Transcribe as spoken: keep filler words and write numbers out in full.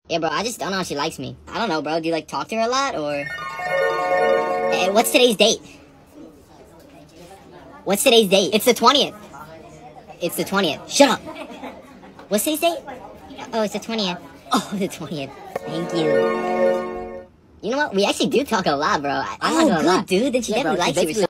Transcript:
Yeah, bro, I just don't know if she likes me. I don't know, bro. Do you, like, talk to her a lot, or... Hey, what's today's date? What's today's date? It's the twentieth. It's the twentieth. Shut up. What's today's date? Oh, it's the twentieth. Oh, the twentieth. Thank you. You know what? We actually do talk a lot, bro. I, I'm oh, not gonna good, lie. dude. Then she yeah, definitely bro, likes you or